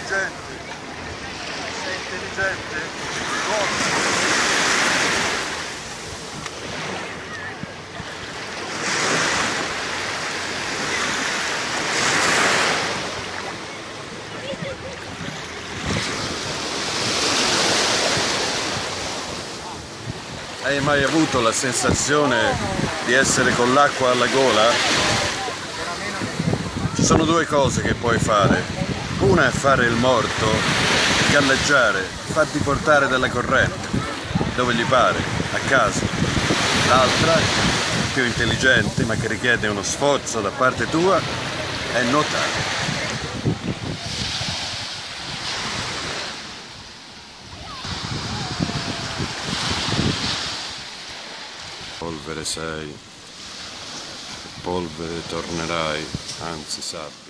intelligente? Sei intelligente? Forse. Hai mai avuto la sensazione di essere con l'acqua alla gola? Ci sono due cose che puoi fare. Una è fare il morto, galleggiare, farti portare dalla corrente, dove gli pare, a caso. L'altra, più intelligente, ma che richiede uno sforzo da parte tua, è nuotare. Polvere sei, polvere tornerai, anzi sabbia.